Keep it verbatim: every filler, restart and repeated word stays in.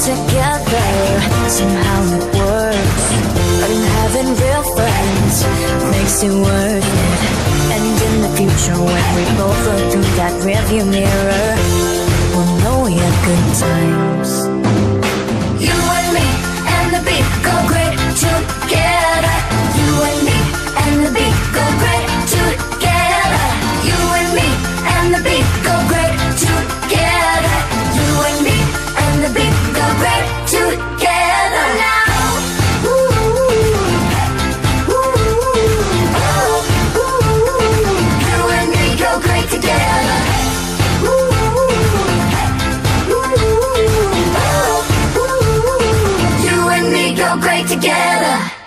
together, somehow it works. But in having real friends makes it worth it. And in the future, when we both look through that rearview mirror, we'll know we had good times. You and me and the beat go great together. You and me and the beat go great together. You and me and the beat go great together. You and me and the beat go great together now. Ooh, ooh, oh, ooh, you and me go great together. Ooh, ooh, oh, ooh, you and me go great together.